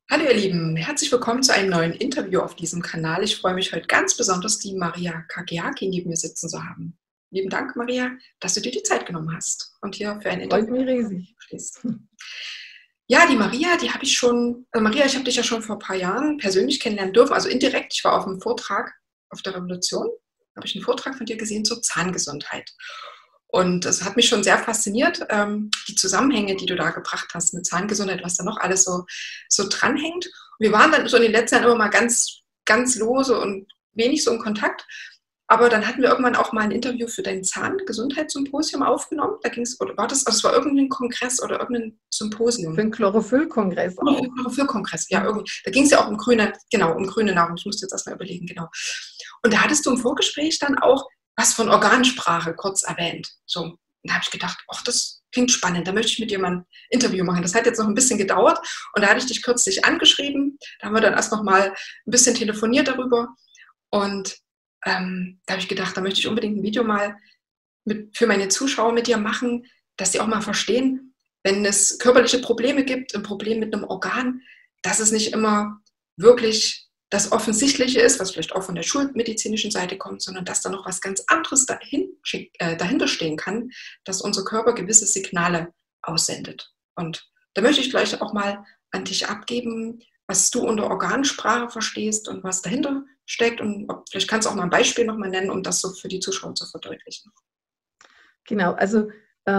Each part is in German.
Hallo ihr Lieben, herzlich willkommen zu einem neuen Interview auf diesem Kanal. Ich freue mich heute ganz besonders, die Maria Kageaki neben mir sitzen zu haben. Lieben Dank, Maria, dass du dir die Zeit genommen hast und hier für ein Freut Interview mich riesig. stehst. Ja, die Maria, die habe ich schon, Maria, ich habe dich ja schon vor ein paar Jahren persönlich kennenlernen dürfen, also indirekt. Ich war auf einem Vortrag auf der Revolution, habe ich einen Vortrag von dir gesehen zur Zahngesundheit. Und es hat mich schon sehr fasziniert, die Zusammenhänge, die du da gebracht hast mit Zahngesundheit, was da noch alles so dranhängt. Und wir waren dann so in den letzten Jahren immer mal ganz lose und wenig so in Kontakt. Aber dann hatten wir irgendwann auch mal ein Interview für dein Zahngesundheitssymposium aufgenommen. Da ging es, oder war das, also es war irgendein Kongress oder irgendein Für Symposium. den Chlorophyllkongress Oder auch. für Kongress, ja, irgendwie. Da ging es ja auch um grüne, genau, um grüne Nahrung. Ich musste jetzt erstmal überlegen, genau. Und da hattest du im Vorgespräch dann auch was von Organsprache kurz erwähnt. So, und da habe ich gedacht, ach, das klingt spannend, da möchte ich mit dir mal ein Interview machen. Das hat jetzt noch ein bisschen gedauert und da hatte ich dich kürzlich angeschrieben. Da haben wir dann erst noch mal ein bisschen telefoniert darüber. Und da habe ich gedacht, da möchte ich unbedingt ein Video mal für meine Zuschauer mit dir machen, dass sie auch mal verstehen, wenn es körperliche Probleme gibt, ein Problem mit einem Organ, dass es nicht immer wirklich das Offensichtliche ist, was vielleicht auch von der schulmedizinischen Seite kommt, sondern dass da noch was ganz anderes dahinter stehen kann, dass unser Körper gewisse Signale aussendet. Und da möchte ich gleich auch mal an dich abgeben, was du unter Organsprache verstehst und was dahinter steckt. Und vielleicht kannst du auch mal ein Beispiel nochmal nennen, um das so für die Zuschauer zu verdeutlichen. Genau, also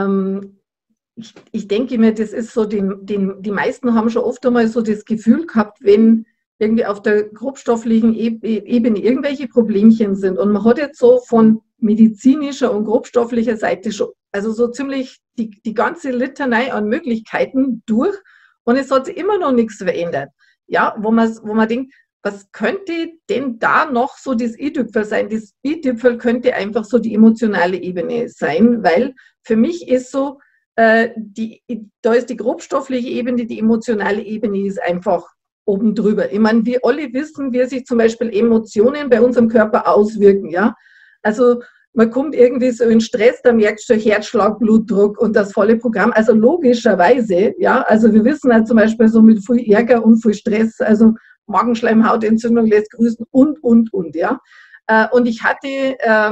ich denke mir, das ist so, die meisten haben schon oft einmal so das Gefühl gehabt, wenn irgendwie auf der grobstofflichen Ebene irgendwelche Problemchen sind. Und man hat jetzt so von medizinischer und grobstofflicher Seite schon, also so ziemlich die ganze Litanei an Möglichkeiten durch. Und es hat sich immer noch nichts verändert. Ja, wo man denkt, was könnte denn da noch so das i-Tüpfel sein? Das i-Tüpfel könnte einfach so die emotionale Ebene sein, weil für mich ist so, da ist die grobstoffliche Ebene, die emotionale Ebene ist einfach oben drüber. Ich meine, wir alle wissen, wie sich zum Beispiel Emotionen bei unserem Körper auswirken. Ja? Also man kommt irgendwie so in Stress, da merkst du Herzschlag, Blutdruck und das volle Programm. Also logischerweise, ja, also wir wissen halt zum Beispiel so mit viel Ärger und viel Stress, also Magenschleimhautentzündung lässt grüßen und, ja. Und ich hatte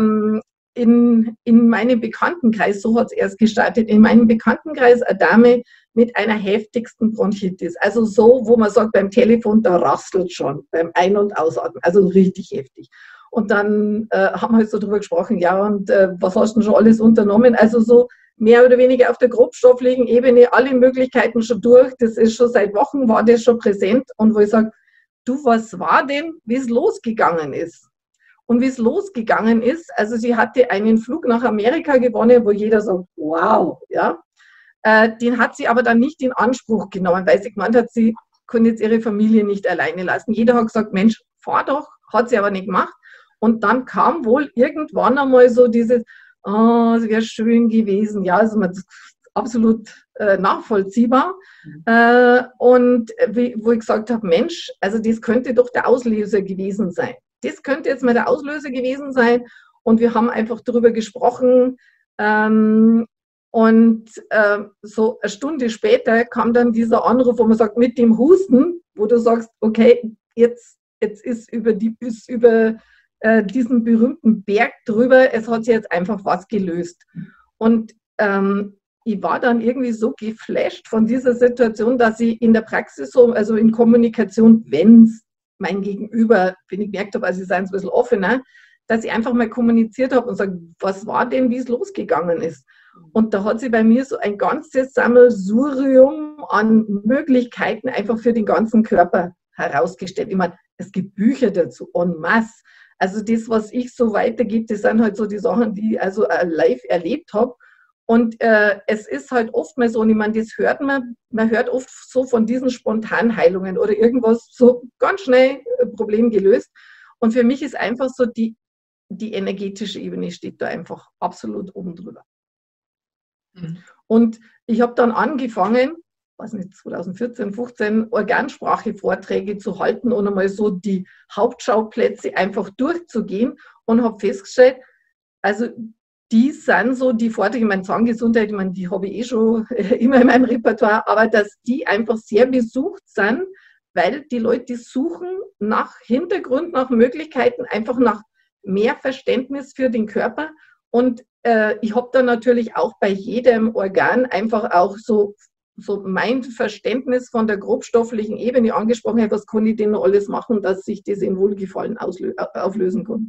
in meinem Bekanntenkreis, so hat es erst gestartet, in meinem Bekanntenkreis eine Dame mit einer heftigsten Bronchitis. Also so, wo man sagt, beim Telefon, da rastelt schon, beim Ein- und Ausatmen, also richtig heftig. Und dann haben wir halt so drüber gesprochen, ja, und was hast du denn schon alles unternommen? Also so mehr oder weniger auf der grobstofflichen Ebene alle Möglichkeiten schon durch. Das ist schon seit Wochen, war das schon präsent. Und wo ich sage, du, was war denn, wie es losgegangen ist? Und wie es losgegangen ist, also sie hatte einen Flug nach Amerika gewonnen, wo jeder sagt, wow, ja. Den hat sie aber dann nicht in Anspruch genommen, weil sie gemeint hat, sie kann jetzt ihre Familie nicht alleine lassen. Jeder hat gesagt, Mensch, fahr doch, hat sie aber nicht gemacht. Und dann kam wohl irgendwann einmal so dieses, oh, es wäre schön gewesen, ja, also absolut nachvollziehbar. Und wo ich gesagt habe, Mensch, also das könnte doch der Auslöser gewesen sein. Das könnte jetzt mal der Auslöser gewesen sein. Und wir haben einfach darüber gesprochen. Und so eine Stunde später kam dann dieser Anruf, wo man sagt, mit dem Husten, wo du sagst, okay, jetzt ist über diesen berühmten Berg drüber, es hat sich jetzt einfach was gelöst. Und ich war dann irgendwie so geflasht von dieser Situation, dass ich in der Praxis so, also in Kommunikation, wenn es mein Gegenüber, wenn ich gemerkt habe, also ich sei ein bisschen offener, dass ich einfach mal kommuniziert habe und sage, was war denn, wie es losgegangen ist. Und da hat sich bei mir so ein ganzes Sammelsurium an Möglichkeiten einfach für den ganzen Körper herausgestellt. Ich meine, es gibt Bücher dazu en masse. Also das, was ich so weitergebe, das sind halt so die Sachen, die ich also live erlebt habe. Und es ist halt oft mal so, und ich meine, das hört man hört oft so von diesen Spontanheilungen oder irgendwas so ganz schnell Problem gelöst. Und für mich ist einfach so die energetische Ebene steht da einfach absolut oben drüber. Mhm. Und ich habe dann angefangen, weiß nicht, 2014, 15 Organsprache-Vorträge zu halten und einmal so die Hauptschauplätze einfach durchzugehen und habe festgestellt, also die sind so die Vorträge, ich meine, Zahngesundheit, ich meine, die habe ich eh schon immer in meinem Repertoire, aber dass die einfach sehr besucht sind weil die Leute suchen nach Hintergrund, nach Möglichkeiten, einfach nach mehr Verständnis für den Körper. Und ich habe da natürlich auch bei jedem Organ einfach auch so mein Verständnis von der grobstofflichen Ebene angesprochen, hey, was kann ich denn noch alles machen, dass sich das in Wohlgefallen auflösen kann.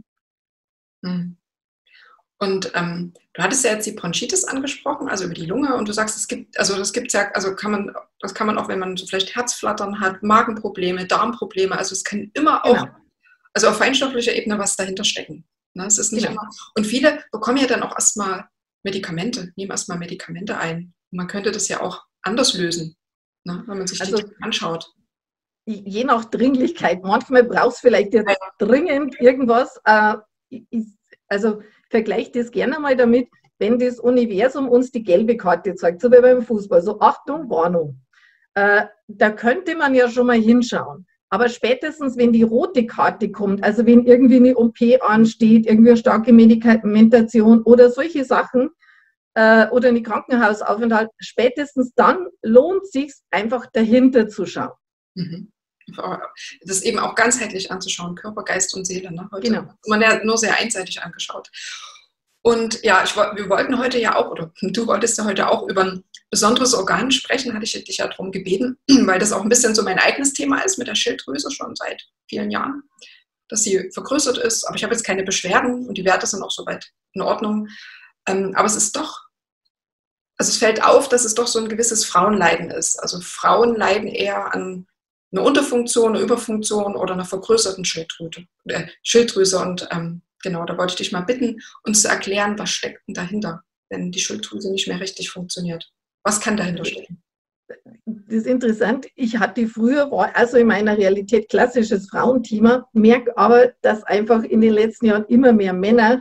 Und du hattest ja jetzt die Bronchitis angesprochen, also über die Lunge, und du sagst, das kann man auch, wenn man so vielleicht Herzflattern hat, Magenprobleme, Darmprobleme, also es kann immer auch, Genau. also auf feinstofflicher Ebene was dahinter stecken. Ne? Es ist nicht immer, und viele bekommen ja dann auch erstmal Medikamente, nehmen erstmal Medikamente ein. Und man könnte das ja auch anders lösen, ne? Wenn man sich die anschaut. Je nach Dringlichkeit. Manchmal brauchst du vielleicht jetzt dringend irgendwas. Also vergleicht das gerne mal damit, wenn das Universum uns die gelbe Karte zeigt, so wie beim Fußball, so Achtung, Warnung. Da könnte man ja schon mal hinschauen. Aber spätestens, wenn die rote Karte kommt, also wenn irgendwie eine OP ansteht, irgendwie eine starke Medikamentation oder solche Sachen oder eine Krankenhausaufenthalt, spätestens dann lohnt es sich einfach dahinter zu schauen. Das eben auch ganzheitlich anzuschauen, Körper, Geist und Seele. Ne? Heute genau. Hat man ja nur sehr einseitig angeschaut. Und ja, wir wollten heute ja auch, oder du wolltest ja heute auch über ein besonderes Organ sprechen, hatte ich dich ja darum gebeten, weil das auch ein bisschen so mein eigenes Thema ist mit der Schilddrüse schon seit vielen Jahren, dass sie vergrößert ist. Aber ich habe jetzt keine Beschwerden und die Werte sind auch soweit in Ordnung. Aber es ist doch, also es fällt auf, dass es doch so ein gewisses Frauenleiden ist. Also Frauen leiden eher an einer Unterfunktion, einer Überfunktion oder einer vergrößerten Schilddrüse. Und genau, da wollte ich dich mal bitten, uns zu erklären, was steckt denn dahinter, wenn die Schilddrüse nicht mehr richtig funktioniert. Was kann dahinter stecken? Das ist interessant. Ich hatte früher, war also in meiner Realität klassisches Frauenthema, merke aber, dass einfach in den letzten Jahren immer mehr Männer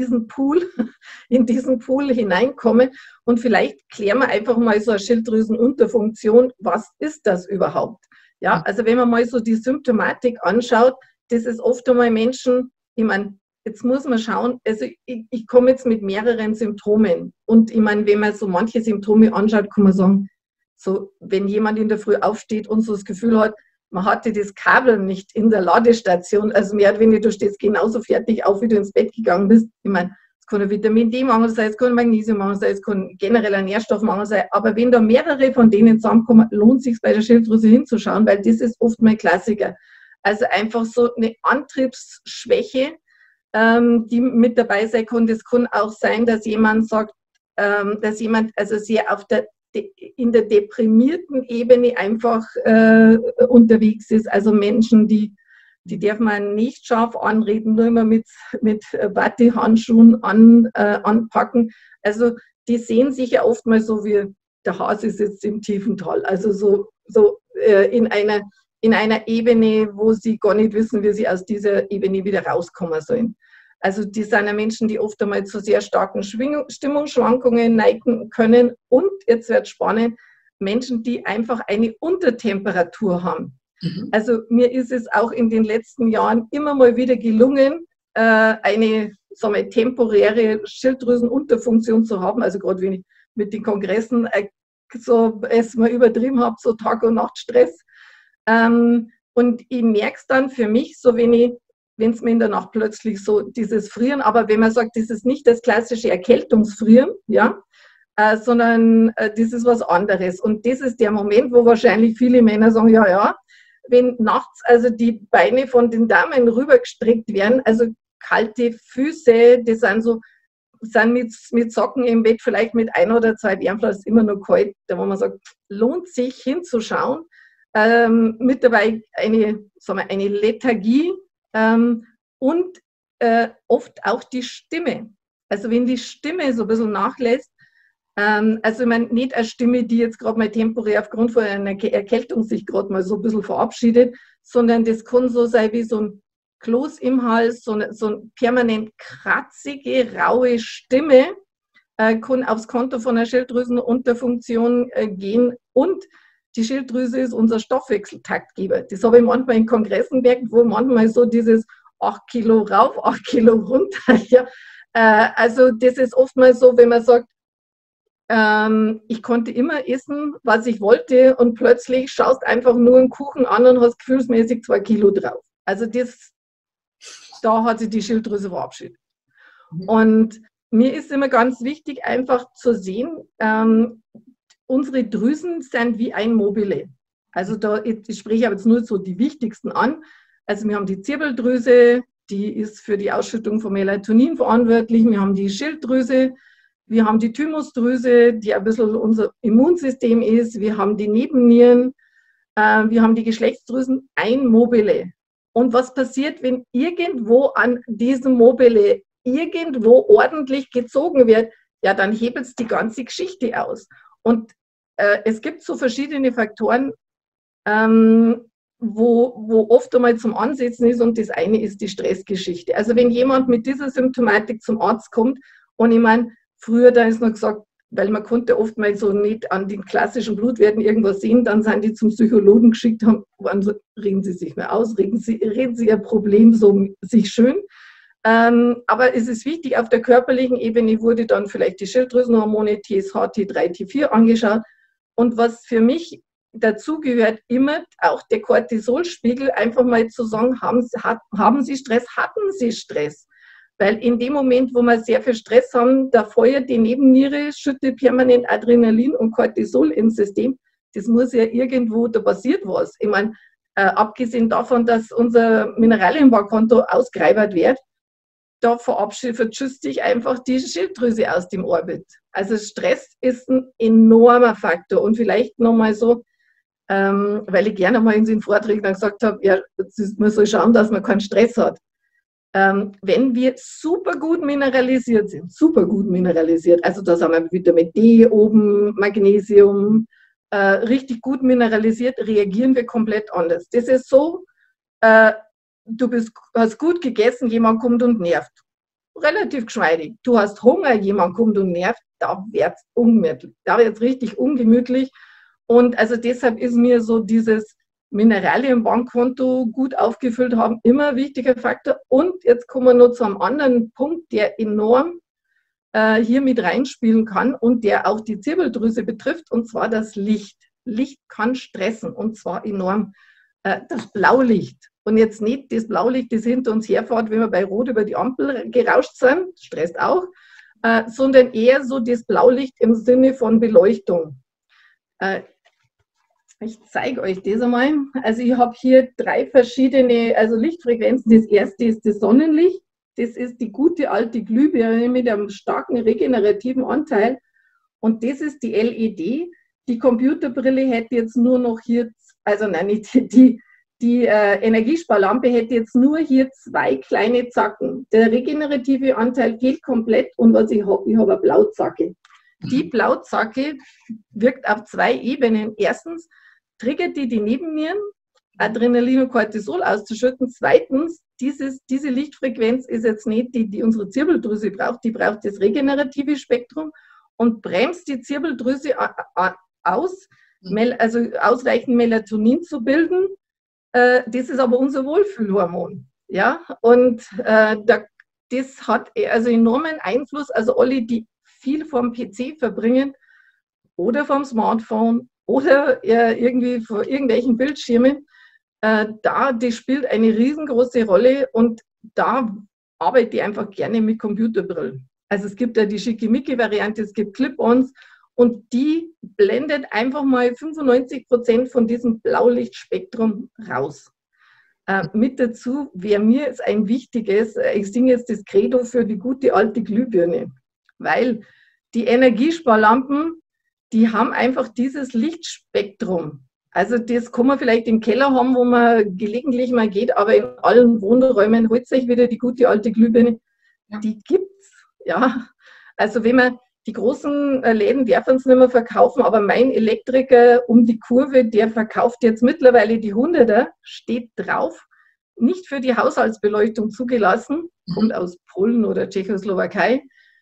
in diesen Pool hineinkommen. Und vielleicht klären wir einfach mal so eine Schilddrüsenunterfunktion. Was ist das überhaupt? Ja, also wenn man mal so die Symptomatik anschaut, das ist oft einmal Menschen, ich meine, jetzt muss man schauen, also ich komme jetzt mit mehreren Symptomen. Und ich meine, wenn man so manche Symptome anschaut, kann man sagen, so, wenn jemand in der Früh aufsteht und so das Gefühl hat, man hatte das Kabel nicht in der Ladestation, also mehr oder weniger, du stehst genauso fertig auf, wie du ins Bett gegangen bist. Ich meine, es kann ein Vitamin D-Mangel sein, es kann ein Magnesiummangel sein, es kann generell ein Nährstoffmangel sein, aber wenn da mehrere von denen zusammenkommen, lohnt es sich bei der Schilddrüse hinzuschauen, weil das ist oft mein Klassiker. Also einfach so eine Antriebsschwäche, die mit dabei sein kann. Das kann auch sein, dass jemand sagt, dass jemand also sehr in der deprimierten Ebene einfach unterwegs ist. Also Menschen, die darf man nicht scharf anreden, nur immer mit Batte-Handschuhen anpacken. Also die sehen sich ja oft mal so wie der Hase sitzt im tiefen Tal. Also so in einer Ebene, wo sie gar nicht wissen, wie sie aus dieser Ebene wieder rauskommen sollen. Also die sind ja Menschen, die oft einmal zu sehr starken Stimmungsschwankungen neigen können. Und, jetzt wird es spannend, Menschen, die einfach eine Untertemperatur haben. Also mir ist es auch in den letzten Jahren immer mal wieder gelungen, eine temporäre Schilddrüsenunterfunktion zu haben. Also gerade wenn ich mit den Kongressen so es mal übertrieben habe, so Tag- und Nachtstress. Und ich merke es dann für mich, so wenn es mir in der Nacht plötzlich so dieses Frieren, aber wenn man sagt, das ist nicht das klassische Erkältungsfrieren, ja, sondern das ist was anderes. Und das ist der Moment, wo wahrscheinlich viele Männer sagen, ja, wenn nachts also die Beine von den Damen rübergestreckt werden, also kalte Füße, die sind mit Socken im Bett, vielleicht mit 1 oder 2 Wärmflaschen, ist immer noch kalt, da wo man sagt, lohnt sich hinzuschauen. Mit dabei eine Lethargie und oft auch die Stimme. Also wenn die Stimme so ein bisschen nachlässt, also ich meine, nicht eine Stimme, die jetzt gerade mal temporär aufgrund von einer Erkältung sich gerade mal so ein bisschen verabschiedet, sondern das kann so sein wie so ein Kloß im Hals, so eine permanent kratzige, raue Stimme, kann aufs Konto von einer Schilddrüsenunterfunktion gehen. Und die Schilddrüse ist unser Stoffwechseltaktgeber. Das habe ich manchmal in Kongressen gemerkt, wo manchmal so dieses 8 Kilo rauf, 8 Kilo runter. Ja. Also das ist oftmals so, wenn man sagt, Ich konnte immer essen, was ich wollte und plötzlich schaust einfach nur einen Kuchen an und hast gefühlsmäßig 2 Kilo drauf. Also da hat sich die Schilddrüse verabschiedet. Und mir ist immer ganz wichtig, einfach zu sehen, unsere Drüsen sind wie ein Mobile. Also ich spreche aber jetzt nur so die wichtigsten an. Also wir haben die Zirbeldrüse, die ist für die Ausschüttung von Melatonin verantwortlich. Wir haben die Schilddrüse, wir haben die Thymusdrüse, die ein bisschen unser Immunsystem ist. Wir haben die Nebennieren, wir haben die Geschlechtsdrüsen, ein Mobile. Und was passiert, wenn irgendwo an diesem Mobile irgendwo ordentlich gezogen wird? Ja, dann hebelt es die ganze Geschichte aus. Und es gibt so verschiedene Faktoren, wo oft einmal zum Ansetzen ist, und das eine ist die Stressgeschichte. Also wenn jemand mit dieser Symptomatik zum Arzt kommt, und ich meine, früher, da ist noch gesagt, weil man konnte oft mal so nicht an den klassischen Blutwerten irgendwas sehen, dann sind die zum Psychologen geschickt, waren so, reden Sie sich mal aus, reden Sie Ihr Problem so sich schön. Aber es ist wichtig, auf der körperlichen Ebene wurde dann vielleicht die Schilddrüsenhormone TSH, T3, T4 angeschaut. Und was für mich dazu gehört, immer auch der Cortisolspiegel, einfach mal zu sagen, haben Sie Stress, hatten Sie Stress? Weil in dem Moment, wo wir sehr viel Stress haben, da feuert die Nebenniere, schüttet permanent Adrenalin und Cortisol ins System. Das muss ja irgendwo, da passiert was. Ich meine, abgesehen davon, dass unser Mineralienbankkonto ausgereibert wird, da verschützt sich einfach die Schilddrüse aus dem Orbit. Also Stress ist ein enormer Faktor. Und vielleicht nochmal so, weil ich gerne mal in den Vorträgen dann gesagt habe, ja, man soll schauen, dass man keinen Stress hat. Wenn wir super gut mineralisiert sind, also da haben wir Vitamin D oben, Magnesium, richtig gut mineralisiert, reagieren wir komplett anders. Das ist so, hast gut gegessen, jemand kommt und nervt. Relativ geschmeidig. Du hast Hunger, jemand kommt und nervt, da wird es ungemütlich. Da wird es richtig ungemütlich. Und also deshalb ist mir so dieses Mineralienbankkonto gut aufgefüllt haben immer ein wichtiger Faktor. Und jetzt kommen wir noch zu einem anderen Punkt, der enorm hier mit reinspielen kann und der auch die Zirbeldrüse betrifft, und zwar das Licht. Licht kann stressen, und zwar enorm. Das Blaulicht. Und jetzt nicht das Blaulicht, das hinter uns herfährt, wenn wir bei Rot über die Ampel gerauscht sind, stresst auch, sondern eher so das Blaulicht im Sinne von Beleuchtung. Ich zeige euch das einmal. Also ich habe hier 3 verschiedene Lichtfrequenzen. Das erste ist das Sonnenlicht. Das ist die gute alte Glühbirne mit einem starken regenerativen Anteil. Und das ist die LED. Die Computerbrille hätte jetzt nur noch hier, also nein, nicht die Energiesparlampe hätte jetzt nur hier 2 kleine Zacken. Der regenerative Anteil fehlt komplett, und was ich habe eine Blauzacke. Die Blauzacke wirkt auf 2 Ebenen. Erstens triggert die Nebennieren, Adrenalin und Cortisol auszuschütten. Zweitens, diese Lichtfrequenz ist jetzt nicht die unsere Zirbeldrüse braucht, die braucht das regenerative Spektrum und bremst die Zirbeldrüse aus, also ausreichend Melatonin zu bilden. Das ist aber unser Wohlfühlhormon. Ja? Und das hat also enormen Einfluss. Also alle, die viel vom PC verbringen oder vom Smartphone oder irgendwie vor irgendwelchen Bildschirmen, das spielt eine riesengroße Rolle, und da arbeite ich einfach gerne mit Computerbrillen. Also es gibt ja die Schickimicki-Variante, es gibt Clip-Ons, und die blendet einfach mal 95% von diesem Blaulichtspektrum raus. Mit dazu wäre mir jetzt ein wichtiges, ich singe jetzt das Credo für die gute alte Glühbirne, weil die Energiesparlampen, die haben einfach dieses Lichtspektrum. Also das kann man vielleicht im Keller haben, wo man gelegentlich mal geht, aber in allen Wohnräumen holt sich wieder die gute alte Glühbirne. Ja. Die gibt's, ja. Also wenn man die großen Läden dürfen es nicht mehr verkaufen, aber mein Elektriker um die Kurve, der verkauft jetzt mittlerweile die 100er, steht drauf, nicht für die Haushaltsbeleuchtung zugelassen, kommt aus Polen oder Tschechoslowakei,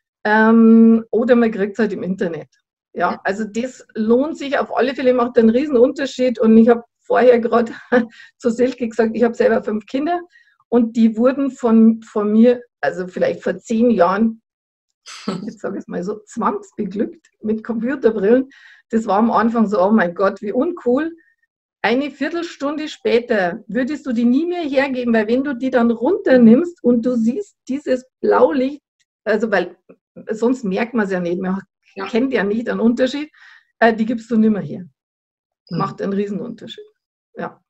oder man kriegt es halt im Internet. Ja, also das lohnt sich auf alle Fälle, macht einen riesen Unterschied, und ich habe vorher gerade zu Silke gesagt, ich habe selber 5 Kinder, und die wurden von mir, also vielleicht vor 10 Jahren, jetzt sage ich es mal so, zwangsbeglückt mit Computerbrillen. Das war am Anfang so, oh mein Gott, wie uncool. Eine Viertelstunde später würdest du die nie mehr hergeben, weil wenn du die dann runternimmst und du siehst dieses Blaulicht, also weil sonst merkt man es ja nicht, man kennt ja nicht einen Unterschied, die gibst du nicht mehr her. Macht einen Riesenunterschied. Ja.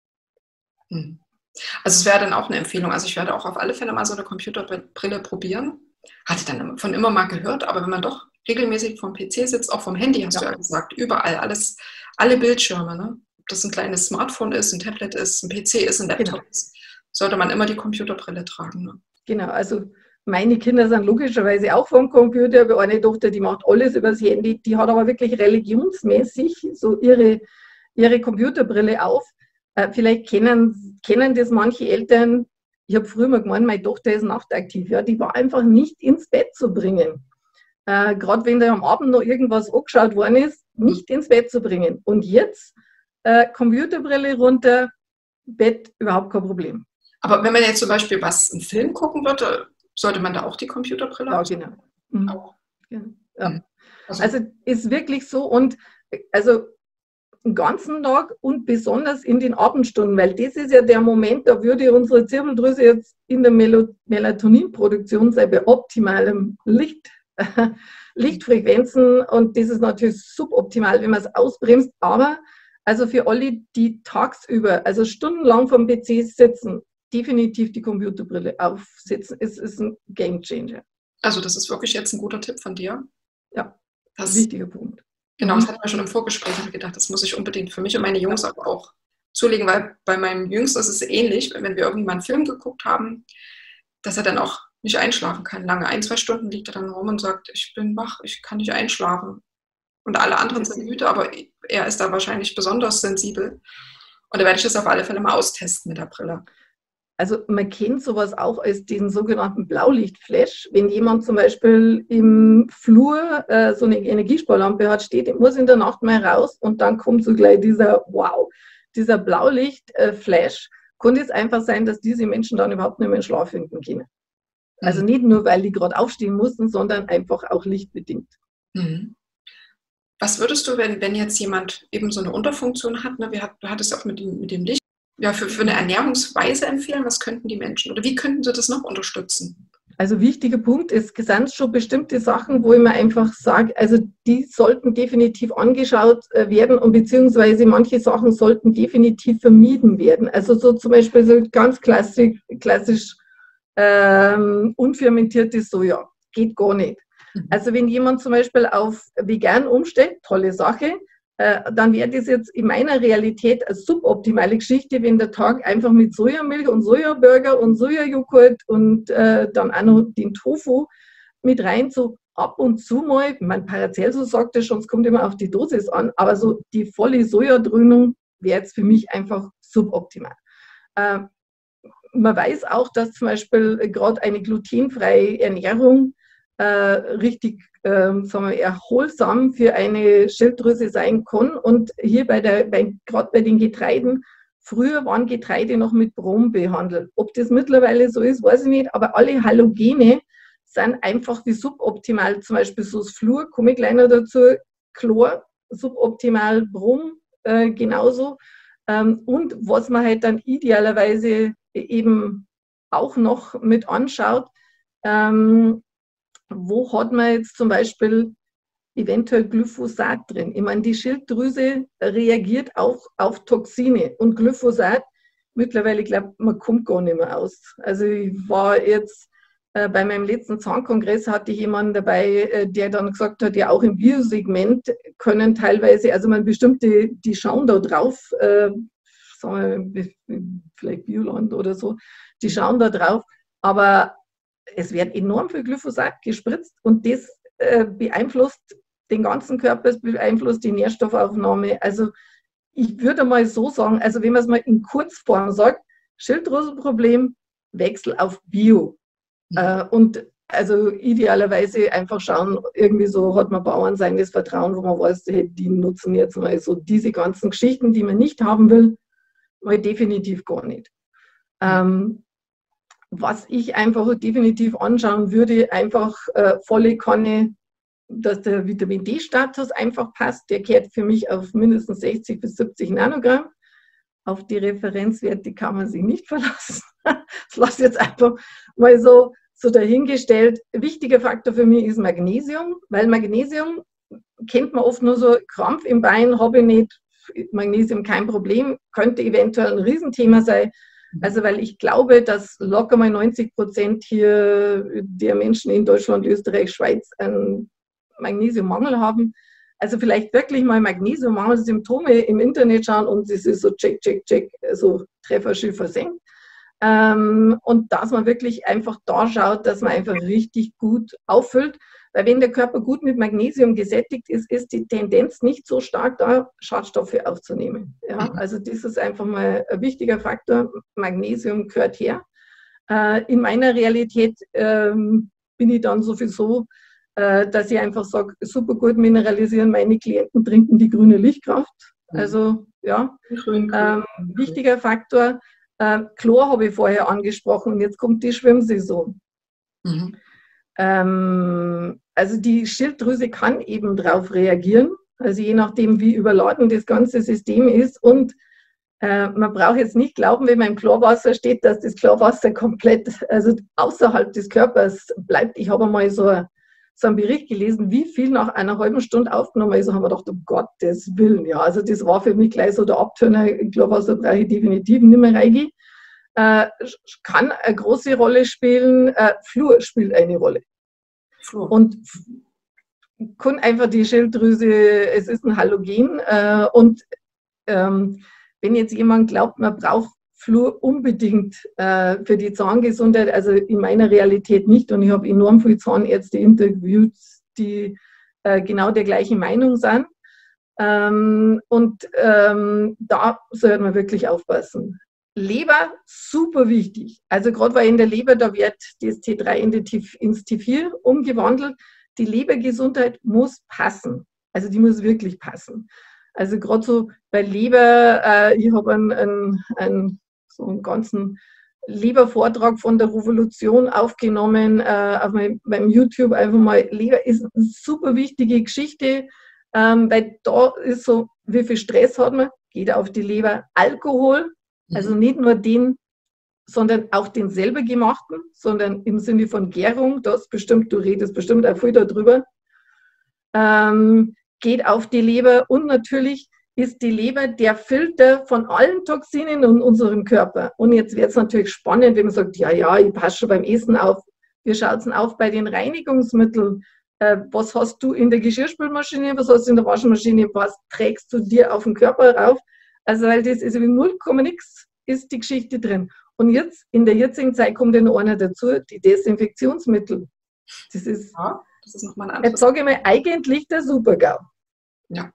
Also es wäre dann auch eine Empfehlung. Also ich werde auch auf alle Fälle mal so eine Computerbrille probieren. Hatte dann von immer mal gehört, aber wenn man doch regelmäßig vom PC sitzt, auch vom Handy, hast du ja gesagt, überall, alles, alle Bildschirme, ne? Ob das ein kleines Smartphone ist, ein Tablet ist, ein PC ist, ein Laptop ist, sollte man immer die Computerbrille tragen. Ne? Genau, also meine Kinder sind logischerweise auch vom Computer, aber eine Tochter, die macht alles übers Handy, die hat aber wirklich religionsmäßig so ihre Computerbrille auf. Vielleicht kennen das manche Eltern. Ich habe früher mal gemeint, meine Tochter ist nachtaktiv. Ja, die war einfach nicht ins Bett zu bringen. Gerade wenn da am Abend noch irgendwas angeschaut worden ist, nicht ins Bett zu bringen. Und jetzt Computerbrille runter, Bett, überhaupt kein Problem. Aber wenn man jetzt zum Beispiel einen Film gucken würde, sollte man da auch die Computerbrille haben? Ja, genau. Auch. Ja. Also ist wirklich so und also den ganzen Tag und besonders in den Abendstunden, weil das ist ja der Moment, da würde unsere Zirbeldrüse jetzt in der Melatoninproduktion sein bei optimalem Lichtfrequenzen und das ist natürlich suboptimal, wenn man es ausbremst, aber also für alle, die tagsüber, also stundenlang vom PC sitzen, definitiv die Computerbrille aufsetzen. Es ist ein Gamechanger. Also das ist wirklich jetzt ein guter Tipp von dir. Ja, das ist ein wichtiger Punkt. Genau, das hatten wir schon im Vorgespräch. Ich habe gedacht, das muss ich unbedingt für mich und meine Jungs aber auch zulegen, weil bei meinem Jüngsten ist es ähnlich, wenn wir irgendwie mal einen Film geguckt haben, dass er dann auch nicht einschlafen kann. Lange, 1-2 Stunden liegt er dann rum und sagt, ich bin wach, ich kann nicht einschlafen. Und alle anderen sind müde, aber er ist da wahrscheinlich besonders sensibel. Und da werde ich das auf alle Fälle mal austesten mit der Brille. Also man kennt sowas auch als den sogenannten Blaulichtflash. Wenn jemand zum Beispiel im Flur so eine Energiesparlampe hat, steht, muss in der Nacht mal raus und dann kommt so gleich dieser Blaulichtflash. Könnte es einfach sein, dass diese Menschen dann überhaupt nicht mehr in Schlaf finden können. Also nicht nur, weil die gerade aufstehen mussten, sondern einfach auch lichtbedingt. Was würdest du, wenn jetzt jemand eben so eine Unterfunktion hat, ne? Du hattest auch mit dem Licht, ja, für eine Ernährungsweise empfehlen? Was könnten die Menschen oder wie könnten sie das noch unterstützen? Also wichtiger Punkt ist, sind schon bestimmte Sachen, wo ich mir einfach sage, also die sollten definitiv angeschaut werden und beziehungsweise manche Sachen sollten definitiv vermieden werden. Also so zum Beispiel so ganz klassisch unfermentiertes Soja. Geht gar nicht. Also wenn jemand zum Beispiel auf vegan umstellt, tolle Sache, dann wäre das jetzt in meiner Realität eine suboptimale Geschichte, wenn der Tag einfach mit Sojamilch und Sojaburger und Sojajoghurt und dann auch noch den Tofu mit rein, so ab und zu mal, mein Paracelsus sagt das schon, es kommt immer auf die Dosis an, aber so die volle Sojadröhnung wäre jetzt für mich einfach suboptimal. Man weiß auch, dass zum Beispiel gerade eine glutenfreie Ernährung richtig erholsam für eine Schilddrüse sein kann. Und hier gerade bei den Getreiden, früher waren Getreide noch mit Brom behandelt. Ob das mittlerweile so ist, weiß ich nicht, aber alle Halogene sind einfach wie suboptimal. Zum Beispiel so das Fluor, komme ich gleich noch dazu, Chlor, suboptimal, Brom genauso. Und was man halt dann idealerweise eben auch noch mit anschaut, wo hat man jetzt zum Beispiel eventuell Glyphosat drin? Ich meine, die Schilddrüse reagiert auch auf Toxine und Glyphosat, mittlerweile, ich glaube, man kommt gar nicht mehr aus. Also ich war jetzt bei meinem letzten Zahnkongress, hatte ich jemanden dabei, der dann gesagt hat, ja auch im Biosegment können teilweise, also man bestimmte, die schauen da drauf, sagen wir, vielleicht Bioland oder so, die schauen da drauf, aber es wird enorm viel Glyphosat gespritzt und das beeinflusst den ganzen Körper, es beeinflusst die Nährstoffaufnahme. Also ich würde mal so sagen, also wenn man es mal in Kurzform sagt, Schilddrüsenproblem, Wechsel auf Bio. Und also idealerweise einfach schauen, irgendwie so hat man Bauern sein das Vertrauen, wo man weiß, die nutzen jetzt mal so diese ganzen Geschichten, die man nicht haben will, mal definitiv gar nicht. was ich einfach definitiv anschauen würde, einfach volle Kanne, dass der Vitamin D-Status einfach passt. Der kehrt für mich auf mindestens 60 bis 70 Nanogramm. Auf die Referenzwerte kann man sich nicht verlassen. Das lasse ich jetzt einfach mal so dahingestellt. Wichtiger Faktor für mich ist Magnesium, weil Magnesium kennt man oft nur so, Krampf im Bein, habe ich nicht, Magnesium kein Problem, könnte eventuell ein Riesenthema sein. Also weil ich glaube, dass locker mal 90% hier der Menschen in Deutschland, Österreich, Schweiz einen Magnesiummangel haben. Also vielleicht wirklich mal Magnesiummangelsymptome im Internet schauen und es ist so check, so Trefferschiff versenkt. Und dass man wirklich einfach da schaut, dass man einfach richtig gut auffüllt. Weil wenn der Körper gut mit Magnesium gesättigt ist, ist die Tendenz nicht so stark da, Schadstoffe aufzunehmen. Ja, also das ist einfach mal ein wichtiger Faktor. Magnesium gehört her. In meiner Realität bin ich dann sowieso, dass ich einfach sage, super gut mineralisieren, meine Klienten trinken die grüne Lichtkraft. Also ja, wichtiger Faktor. Chlor habe ich vorher angesprochen und jetzt kommt die Schwimmsaison. Mhm. Also die Schilddrüse kann eben darauf reagieren, also je nachdem, wie überladen das ganze System ist. Und man braucht jetzt nicht glauben, wenn man im Chlorwasser steht, dass das Chlorwasser komplett, also außerhalb des Körpers bleibt. Ich habe mal so einen Bericht gelesen, wie viel nach einer halben Stunde aufgenommen ist. Da haben wir gedacht, um Gottes Willen. Ja, also das war für mich gleich so der Abtöner. Chlorwasser brauche ich definitiv nicht mehr reingehen. Kann eine große Rolle spielen. Fluor spielt eine Rolle. Fluor. Und kann einfach die Schilddrüse, es ist ein Halogen. Wenn jetzt jemand glaubt, man braucht Fluor unbedingt für die Zahngesundheit, also in meiner Realität nicht. Und ich habe enorm viele Zahnärzte interviewt, die genau der gleichen Meinung sind. Da sollte man wirklich aufpassen. Leber, super wichtig. Also gerade weil in der Leber, da wird das T3 ins T4 umgewandelt. Die Lebergesundheit muss passen. Also die muss wirklich passen. Also gerade so bei Leber, ich habe so einen ganzen Lebervortrag von der Revolution aufgenommen, auf meinem YouTube einfach mal. Leber ist eine super wichtige Geschichte, weil da ist so, wie viel Stress hat man, geht auf die Leber. Alkohol, also nicht nur den, sondern auch den selber gemachten, sondern im Sinne von Gärung, das bestimmt, du redest bestimmt auch viel darüber, geht auf die Leber. Und natürlich ist die Leber der Filter von allen Toxinen in unserem Körper. Und jetzt wird es natürlich spannend, wenn man sagt, ja, ich passe schon beim Essen auf. Wir schauen es auf bei den Reinigungsmitteln. Was hast du in der Geschirrspülmaschine, was hast du in der Waschmaschine, was trägst du dir auf den Körper rauf? Also weil das ist wie 0, nix ist die Geschichte drin. Und jetzt, in der jetzigen Zeit kommt ja noch einer dazu, die Desinfektionsmittel. Das ist nochmal ein anderes. Jetzt sage ich mal, eigentlich der Super-GAU. Ja.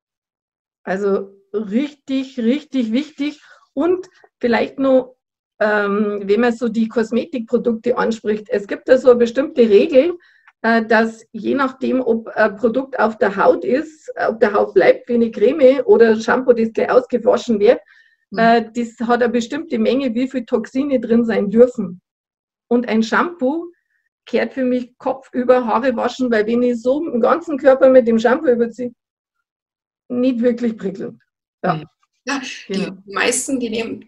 Also richtig, richtig wichtig. Und vielleicht noch, wenn man so die Kosmetikprodukte anspricht, es gibt da so eine bestimmte Regel, dass je nachdem, ob ein Produkt auf der Haut ist, auf der Haut bleibt wie eine Creme oder Shampoo, das gleich ausgewaschen wird, das hat eine bestimmte Menge, wie viel Toxine drin sein dürfen. Und ein Shampoo kehrt für mich Kopf über Haare waschen, weil wenn ich so den ganzen Körper mit dem Shampoo überziehe, nicht wirklich prickelnd. Ja, genau. Die meisten, nehmen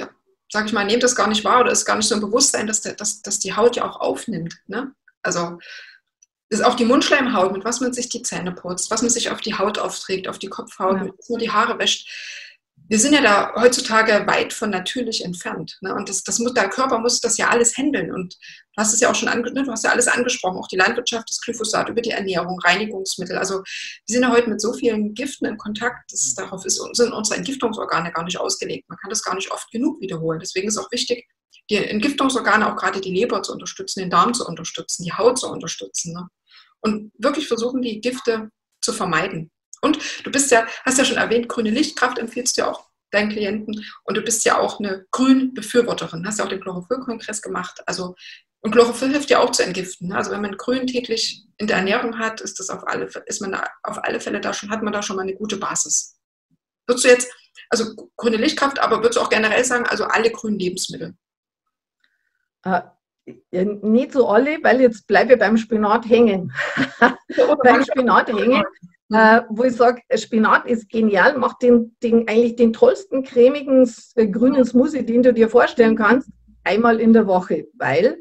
das gar nicht wahr oder ist gar nicht so ein Bewusstsein, dass die Haut ja auch aufnimmt. Ne? Also ist auch die Mundschleimhaut, mit was man sich die Zähne putzt, was man sich auf die Haut aufträgt, auf die Kopfhaut, mit was man die Haare wäscht. Wir sind ja da heutzutage weit von natürlich entfernt. Ne? Und der Körper muss das ja alles handeln. Und du hast es ja auch schon du hast ja alles angesprochen, auch die Landwirtschaft, das Glyphosat, über die Ernährung, Reinigungsmittel. Also wir sind ja heute mit so vielen Giften in Kontakt, sind unsere Entgiftungsorgane gar nicht ausgelegt. Man kann das gar nicht oft genug wiederholen. Deswegen ist auch wichtig, die Entgiftungsorgane, auch gerade die Leber zu unterstützen, den Darm zu unterstützen, die Haut zu unterstützen. Ne? Und wirklich versuchen, die Gifte zu vermeiden. Und du hast ja schon erwähnt, grüne Lichtkraft empfiehlst du ja auch deinen Klienten. Und du bist ja auch eine Grün-Befürworterin. Hast ja auch den Chlorophyll-Kongress gemacht. Und Chlorophyll hilft ja auch zu entgiften. Also wenn man Grün täglich in der Ernährung hat, hat man da schon mal eine gute Basis. Würdest du jetzt, also grüne Lichtkraft, aber würdest du auch generell sagen, also alle grünen Lebensmittel? Ja, nicht so alle, weil jetzt bleibe ich beim Spinat hängen. Beim Spinat hängen, wo ich sage, Spinat ist genial, macht eigentlich den tollsten cremigen grünen Smoothie, den du dir vorstellen kannst, einmal in der Woche, weil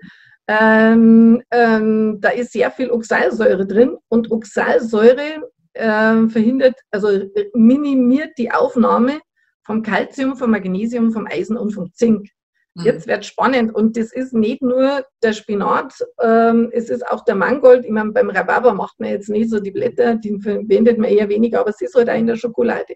da ist sehr viel Oxalsäure drin und Oxalsäure verhindert, also minimiert die Aufnahme vom Calcium, vom Magnesium, vom Eisen und vom Zink. Jetzt wird es spannend und das ist nicht nur der Spinat, es ist auch der Mangold. Ich meine, beim Rhabarber macht man jetzt nicht so die Blätter, die verwendet man eher weniger, aber es ist halt auch in der Schokolade.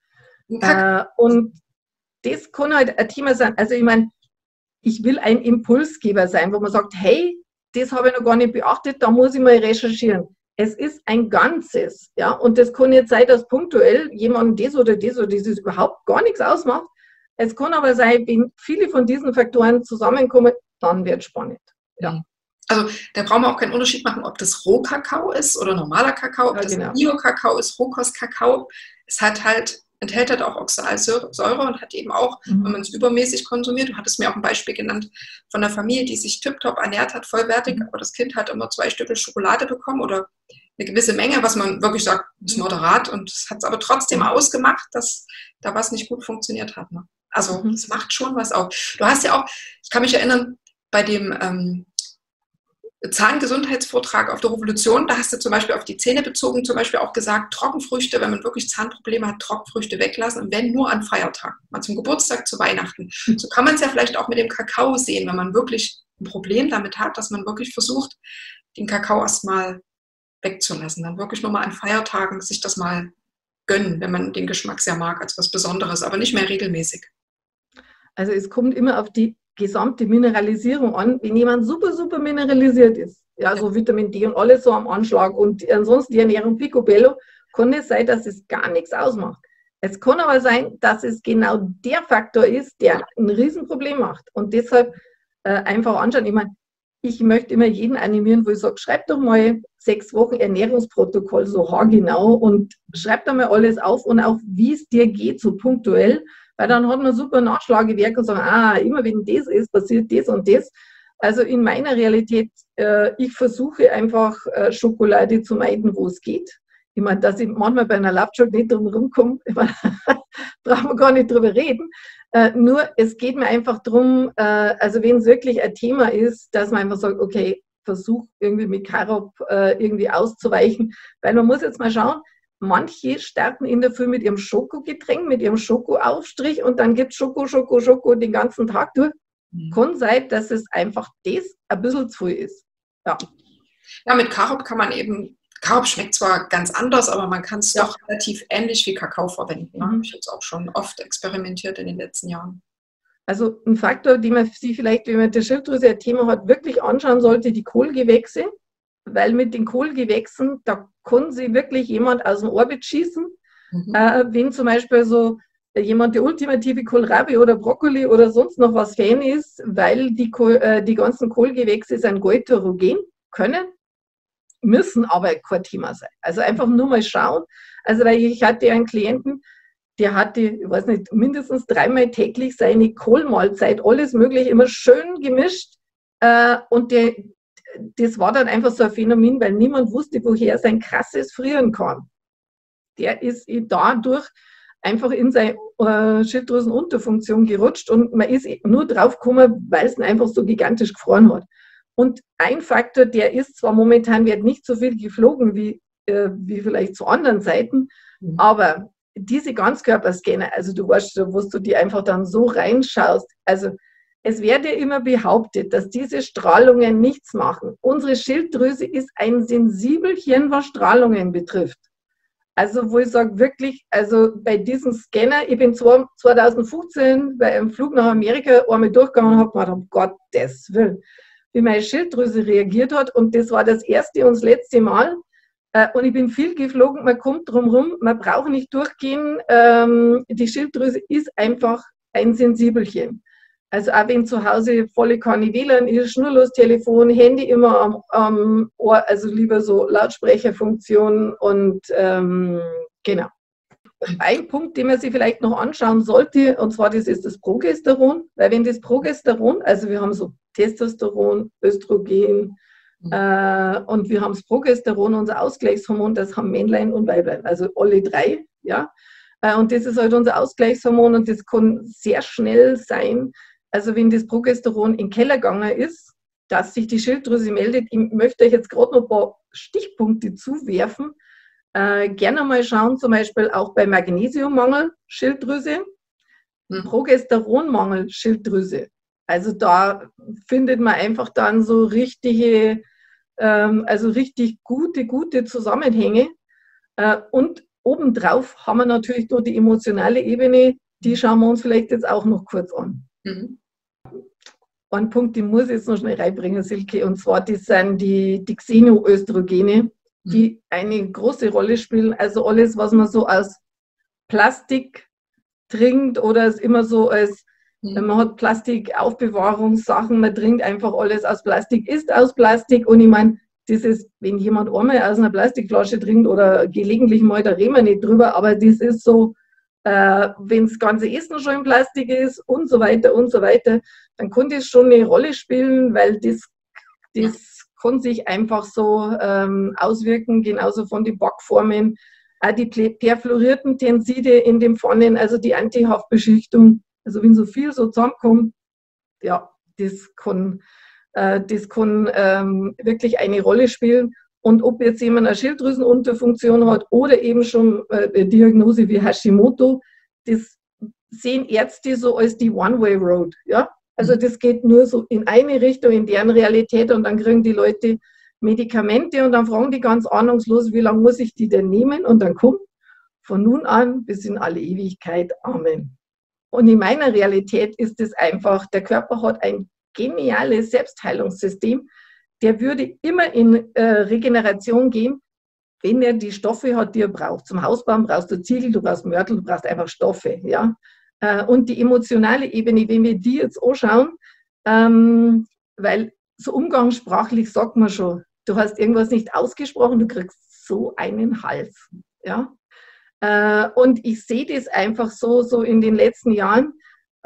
Und das kann halt ein Thema sein. Also ich meine, ich will ein Impulsgeber sein, wo man sagt, hey, das habe ich noch gar nicht beachtet, da muss ich mal recherchieren. Es ist ein Ganzes, ja, und das kann jetzt sein, dass punktuell jemand das oder das überhaupt gar nichts ausmacht. Es kann aber sein, wenn viele von diesen Faktoren zusammenkommen, dann wird es spannend. Ja. Also da brauchen wir auch keinen Unterschied machen, ob das Rohkakao ist oder normaler Kakao, ob das Bio-Kakao ist, Rohkostkakao. Es enthält halt auch Oxalsäure und hat eben auch, wenn man es übermäßig konsumiert, du hattest mir auch ein Beispiel genannt von einer Familie, die sich tiptop ernährt hat, vollwertig, aber das Kind hat immer 2 Stücke Schokolade bekommen oder eine gewisse Menge, was man wirklich sagt, ist moderat, und es hat es aber trotzdem ausgemacht, dass da was nicht gut funktioniert hat. Ne? Also es macht schon was auf. Du hast ja auch, ich kann mich erinnern, bei dem Zahngesundheitsvortrag auf der Revolution, da hast du zum Beispiel auf die Zähne bezogen, zum Beispiel auch gesagt, Trockenfrüchte, wenn man wirklich Zahnprobleme hat, Trockenfrüchte weglassen, und wenn nur an Feiertagen, mal zum Geburtstag, zu Weihnachten. So kann man es ja vielleicht auch mit dem Kakao sehen, wenn man wirklich ein Problem damit hat, dass man wirklich versucht, den Kakao erstmal wegzulassen. Dann wirklich nur mal an Feiertagen sich das mal gönnen, wenn man den Geschmack sehr mag, als was Besonderes, aber nicht mehr regelmäßig. Also es kommt immer auf die gesamte Mineralisierung an. Wenn jemand super, super mineralisiert ist, ja, so Vitamin D und alles so am Anschlag und ansonsten die Ernährung picobello, kann es sein, dass es gar nichts ausmacht. Es kann aber sein, dass es genau der Faktor ist, der ein Riesenproblem macht. Und deshalb einfach anschauen. Ich meine, ich möchte immer jeden animieren, wo ich sage, schreib doch mal 6 Wochen Ernährungsprotokoll so haargenau und schreib da mal alles auf und auch, wie es dir geht, so punktuell. Weil dann hat man super Nachschlagewerk und sagen, immer wenn das ist, passiert das und das. Also in meiner Realität, ich versuche einfach Schokolade zu meiden, wo es geht. Ich meine, dass ich manchmal bei einer Laptop nicht drum rumkomme, brauchen wir gar nicht drüber reden. Nur es geht mir einfach darum, also wenn es wirklich ein Thema ist, dass man einfach sagt, okay, versuch irgendwie mit Karob irgendwie auszuweichen. Weil man muss jetzt mal schauen, manche starten in der Früh mit ihrem Schokogetränk, mit ihrem Schokoaufstrich und dann gibt es Schoko den ganzen Tag durch. Kann sein, dass es einfach das ein bisschen zu viel ist. Ja, mit Karob kann man eben, Karob schmeckt zwar ganz anders, aber man kann es doch relativ ähnlich wie Kakao verwenden. Habe ich jetzt auch schon oft experimentiert in den letzten Jahren. Also ein Faktor, den man sich vielleicht, wenn man mit der Schilddrüse ein Thema hat, wirklich anschauen sollte, die Kohlgewächse. Weil mit den Kohlgewächsen, da kann sich wirklich jemand aus dem Orbit schießen. Wenn zum Beispiel so jemand der ultimative Kohlrabi oder Brokkoli oder sonst noch was Fan ist, weil die ganzen Kohlgewächse sind goitrogen, müssen aber kein Thema sein. Also einfach nur mal schauen. Also weil ich hatte einen Klienten, der hatte, ich weiß nicht, mindestens 3-mal täglich seine Kohlmahlzeit, alles mögliche, immer schön gemischt. Und das war dann einfach so ein Phänomen, weil niemand wusste, woher sein krasses Frieren kam. Der ist dadurch einfach in seine Schilddrüsenunterfunktion gerutscht und man ist nur drauf gekommen, weil es einfach so gigantisch gefroren hat. Und ein Faktor, der ist zwar momentan, wird nicht so viel geflogen wie vielleicht zu anderen Zeiten, aber diese Ganzkörperscanner, also du weißt, wo du die einfach dann so reinschaust, also es wird ja immer behauptet, dass diese Strahlungen nichts machen. Unsere Schilddrüse ist ein Sensibelchen, was Strahlungen betrifft. Also wo ich sage, wirklich, also bei diesem Scanner, ich bin 2015 bei einem Flug nach Amerika einmal durchgegangen und habe gedacht, um Gottes Willen, wie meine Schilddrüse reagiert hat. Und das war das erste und das letzte Mal. Und ich bin viel geflogen, man kommt drum rum, man braucht nicht durchgehen. Die Schilddrüse ist einfach ein Sensibelchen. Also auch wenn zu Hause volle Kanne WLAN ist, schnurlos Telefon, Handy immer am Ohr, also lieber so Lautsprecherfunktion und genau. ein Punkt, den man sich vielleicht noch anschauen sollte, und zwar das ist das Progesteron, weil wenn das Progesteron, also wir haben so Testosteron, Östrogen und wir haben das Progesteron, unser Ausgleichshormon, das haben Männlein und Weiblein, also alle drei, ja. Und das ist halt unser Ausgleichshormon und das kann sehr schnell sein, also wenn das Progesteron in den Keller gegangen ist, dass sich die Schilddrüse meldet. Ich möchte euch jetzt gerade noch ein paar Stichpunkte zuwerfen. Gerne mal schauen, zum Beispiel auch bei Magnesiummangel, Schilddrüse, Progesteronmangel, Schilddrüse. Also da findet man einfach dann so richtige, also richtig gute Zusammenhänge. Und obendrauf haben wir natürlich nur die emotionale Ebene, die schauen wir uns vielleicht jetzt auch noch kurz an. Ein Punkt, den muss ich jetzt noch schnell reinbringen, Silke, und zwar das sind die Xenoöstrogene, die eine große Rolle spielen. Also alles, was man so aus Plastik trinkt oder es immer so als, man hat Plastikaufbewahrungssachen, man trinkt einfach alles aus Plastik, ist aus Plastik. Und ich meine, das ist, wenn jemand einmal aus einer Plastikflasche trinkt oder gelegentlich mal, da reden wir nicht drüber, aber das ist so, wenn das ganze Essen schon in Plastik ist und so weiter, dann kann das schon eine Rolle spielen, weil das kann sich einfach so auswirken, genauso von den Backformen, auch die perfluorierten Tenside in den Pfannen, also die Antihaftbeschichtung, also wenn so viel so zusammenkommt, ja, das kann wirklich eine Rolle spielen. Und ob jetzt jemand eine Schilddrüsenunterfunktion hat oder eben schon eine Diagnose wie Hashimoto, das sehen Ärzte so als die One-Way-Road. Ja? Also das geht nur so in eine Richtung, in deren Realität, und dann kriegen die Leute Medikamente und dann fragen die ganz ahnungslos, wie lange muss ich die denn nehmen? Und dann kommt von nun an bis in alle Ewigkeit Amen. Und in meiner Realität ist es einfach, der Körper hat ein geniales Selbstheilungssystem. Der würde immer in Regeneration gehen, wenn er die Stoffe hat, die er braucht. Zum Hausbauen brauchst du Ziegel, du brauchst Mörtel, du brauchst einfach Stoffe. Ja? Und die emotionale Ebene, wenn wir die jetzt anschauen, weil so umgangssprachlich sagt man schon, du hast irgendwas nicht ausgesprochen, du kriegst so einen Hals. Ja? Und ich sehe das einfach so in den letzten Jahren,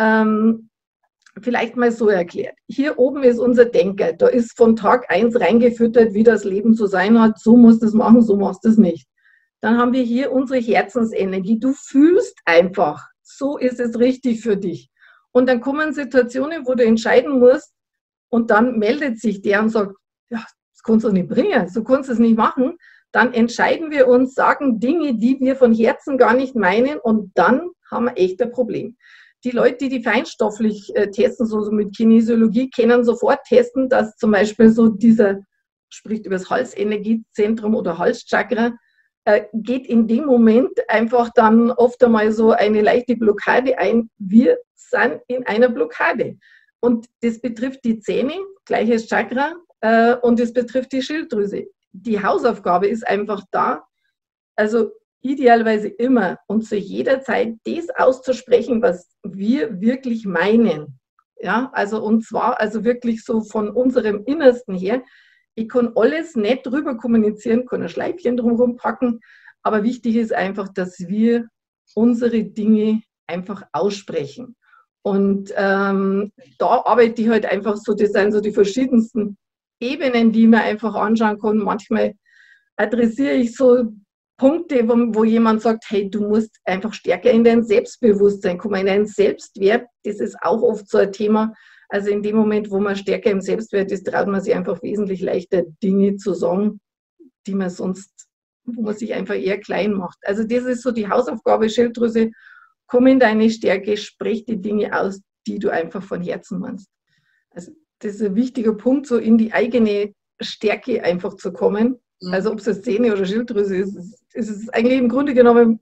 vielleicht mal so erklärt. Hier oben ist unser Denker. Da ist von Tag 1 reingefüttert, wie das Leben zu sein hat. So musst du es machen, so machst du es nicht. Dann haben wir hier unsere Herzensenergie. Du fühlst einfach, so ist es richtig für dich. Und dann kommen Situationen, wo du entscheiden musst und dann meldet sich der und sagt, ja, das kannst du nicht bringen, so kannst du es nicht machen. Dann entscheiden wir uns, sagen Dinge, die wir von Herzen gar nicht meinen, und dann haben wir echt ein Problem. Die Leute, die feinstofflich testen, so mit Kinesiologie, können sofort testen, dass zum Beispiel so dieser, spricht über das Halsenergiezentrum oder Halschakra, geht in dem Moment einfach dann oft einmal so eine leichte Blockade ein. Wir sind in einer Blockade. Und das betrifft die Zähne, gleiches Chakra, und das betrifft die Schilddrüse. Die Hausaufgabe ist einfach da, also idealerweise immer und zu jeder Zeit das auszusprechen, was wir wirklich meinen. Ja, also und zwar also wirklich so von unserem Innersten her. Ich kann alles nett drüber kommunizieren, kann ein Schleifchen drumherum packen, aber wichtig ist einfach, dass wir unsere Dinge einfach aussprechen. Und da arbeite ich halt einfach so, das sind so die verschiedensten Ebenen, die man einfach anschauen kann. Manchmal adressiere ich so Punkte, wo jemand sagt, hey, du musst einfach stärker in dein Selbstbewusstsein kommen, in deinen Selbstwert. Das ist auch oft so ein Thema. Also in dem Moment, wo man stärker im Selbstwert ist, traut man sich einfach wesentlich leichter Dinge zu sagen, die man sonst, wo man sich einfach eher klein macht. Also das ist so die Hausaufgabe, Schilddrüse. Komm in deine Stärke, sprech die Dinge aus, die du einfach von Herzen meinst. Also das ist ein wichtiger Punkt, so in die eigene Stärke einfach zu kommen. Also ob es eine Zähne oder Schilddrüse ist, ist es eigentlich im Grunde genommen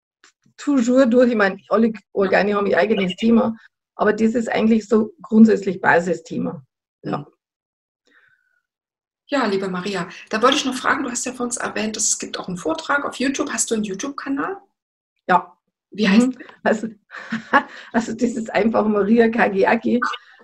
toujours durch. Ich meine, alle Organe haben ihr eigenes Thema, aber das ist eigentlich so grundsätzlich Basisthema. Ja. Ja, liebe Maria, da wollte ich noch fragen, du hast ja von uns erwähnt, es gibt auch einen Vortrag auf YouTube. Hast du einen YouTube-Kanal? Ja. Wie heißt also das ist einfach Maria Kagiaki.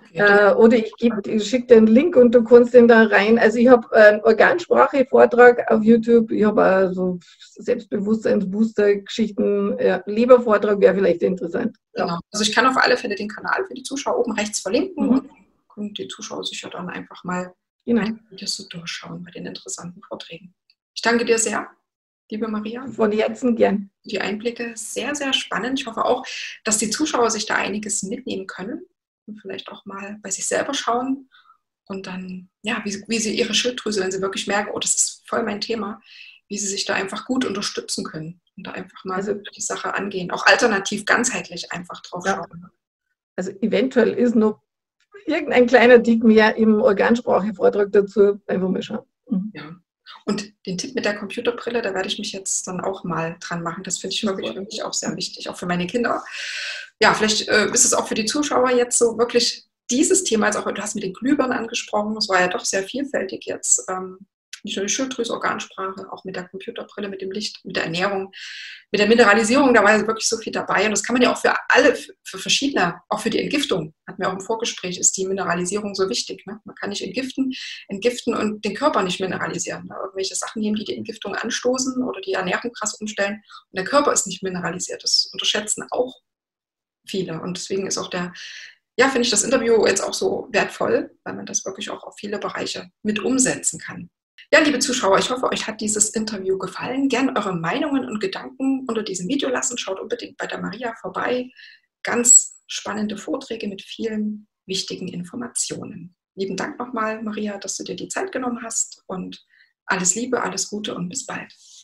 Okay, Oder ich schicke dir einen Link und du kannst den da rein. Also ich habe einen Organsprache-Vortrag auf YouTube, ich habe also Selbstbewusstseinsbooster-Geschichten, ja, Lebervortrag wäre vielleicht interessant. Ja. genau. Also ich kann auf alle Fälle den Kanal für die Zuschauer oben rechts verlinken und Mhm. können die Zuschauer sicher dann einfach mal Genau. Videos so durchschauen bei den interessanten Vorträgen. Ich danke dir sehr, liebe Maria. Von Herzen gern. Die Einblicke sehr, sehr spannend. Ich hoffe auch, dass die Zuschauer sich da einiges mitnehmen können und vielleicht auch mal bei sich selber schauen und dann, ja, wie sie ihre Schilddrüse, wenn sie wirklich merken, oh, das ist voll mein Thema, wie sie sich da einfach gut unterstützen können und da einfach mal Also, die Sache angehen. Auch alternativ, ganzheitlich einfach drauf ja, schauen. also eventuell ist noch irgendein kleiner Tick mehr im Organsprache-Vortrag dazu. Einfach mal schauen. Mhm. Ja. Und den Tipp mit der Computerbrille, da werde ich mich jetzt dann auch mal dran machen. Das finde ich wirklich für mich auch sehr wichtig, auch für meine Kinder. Ja, vielleicht ist es auch für die Zuschauer jetzt so wirklich dieses Thema, als auch du hast mit den Glühbirnen angesprochen, es war ja doch sehr vielfältig jetzt. Nicht nur die Schilddrüse, Organsprache, auch mit der Computerbrille, mit dem Licht, mit der Ernährung, mit der Mineralisierung, da war ja wirklich so viel dabei. Und das kann man ja auch für alle, für verschiedene, auch für die Entgiftung, hatten wir auch im Vorgespräch, ist die Mineralisierung so wichtig. Ne? Man kann nicht entgiften und den Körper nicht mineralisieren. Ne? Irgendwelche Sachen nehmen, die die Entgiftung anstoßen oder die Ernährung krass umstellen und der Körper ist nicht mineralisiert. Das unterschätzen auch viele. Und deswegen ist auch ja, finde ich das Interview jetzt auch so wertvoll, weil man das wirklich auch auf viele Bereiche mit umsetzen kann. Ja, liebe Zuschauer, ich hoffe, euch hat dieses Interview gefallen. Gern eure Meinungen und Gedanken unter diesem Video lassen. Schaut unbedingt bei der Maria vorbei. Ganz spannende Vorträge mit vielen wichtigen Informationen. Lieben Dank nochmal, Maria, dass du dir die Zeit genommen hast und alles Liebe, alles Gute und bis bald.